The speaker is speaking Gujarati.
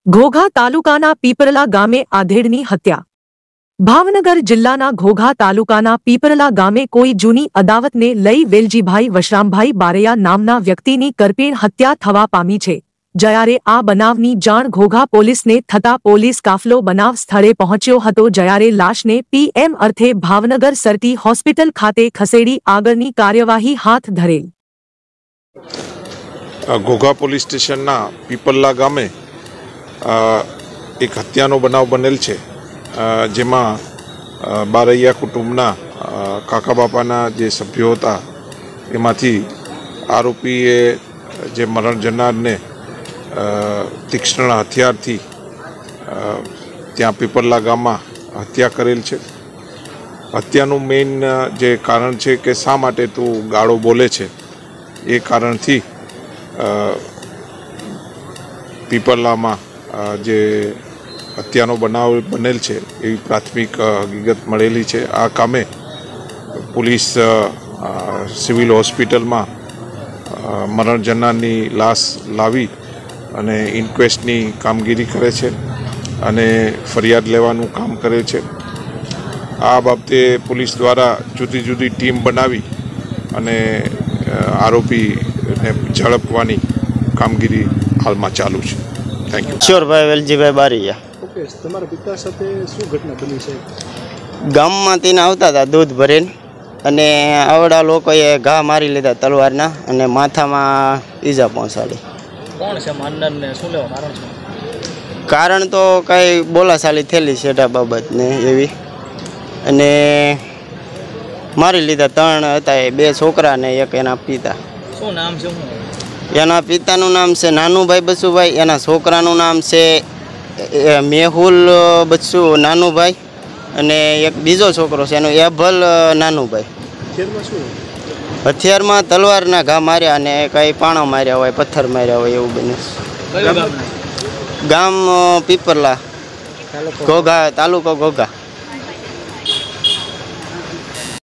ઘોઘા તાલુકાના પીપરલા ગામે આધેડની હત્યા। ભાવનગર જિલ્લાના ઘોઘા તાલુકાના પીપરલા ગામે કોઈ જૂની અદાવતને લઈ વેલજીભાઈ વશરામભાઈ બારૈયા નામના વ્યક્તિની કરપીણ હત્યા થવા પામી છે। જ્યારે આ બનાવની જાણ ઘોઘા પોલીસને થતા પોલીસ કાફલો બનાવ સ્થળે પહોંચ્યો હતો। જ્યારે લાશને પીએમ અર્થે ભાવનગર સરટી હોસ્પિટલ ખાતે ખસેડી આગળની કાર્યવાહી હાથ ધરેલ। ઘોઘા પોલીસ સ્ટેશનના પીપરલા ગામે એક હત્યાનો બનાવ બનેલ છે, જેમાં બારૈયા કુટુંબના કાકા બાપાના જે સભ્યો હતા એમાંથી આરોપીએ જે મરણ જનારને તીક્ષ્ણ હથિયારથી ત્યાં પીપરલા ગામમાં હત્યા કરેલ છે। હત્યાનું મેઇન જે કારણ છે કે શા માટે તું ગાળો બોલે છે, એ કારણથી પીપરલામાં જે હત્યાનો બનાવ બનેલ છે એવી પ્રાથમિક હકીકત મળેલી છે। આ કામે પોલીસ સિવિલ હોસ્પિટલમાં મરણ જનારની લાશ લાવી અને ઇન્ક્વેસ્ટની કામગીરી કરે છે અને ફરિયાદ લેવાનું કામ કરે છે। આ બાબતે પોલીસ દ્વારા જુદી જુદી ટીમ બનાવી અને આરોપીને ઝડપવાની કામગીરી હાલમાં ચાલુ છે। Thank you. Kishorbhai Veljibhai Baraiya. Okay, તમારા પિતા સાથે શું ઘટના બની છે? ગામમાંથી આવતા હતા દૂધ ભરીને, અને આવડા લોકોએ ઘા મારી લીધા તલવારના અને માથામાં ઈજા પહોંચાડી। કોણ છે મારનારને? શું લેવા કારણ છે? કારણ તો કાંઈ બોલાચાલી થયેલી છે એટા બાબતને એવી, અને મારી લીધા। 3 હતા, 2 છોકરા ને એક એના પિતા। શું નામ છે? એના પિતાનું નામ છે નાનુભાઈ બસુભાઈ, એના છોકરાનું નામ છે મેહુલ બચ્સુ નાનુભાઈ, અને એક બીજો છોકરો છે એનો એભલ નાનુભાઈ। હથિયારમાં તલવારના ઘા માર્યા અને કંઈ પાણા માર્યા હોય, પથ્થર માર્યા હોય એવું બન્યું। ગામ પીપરલા, ઘોઘા, તાલુકો ઘોઘા।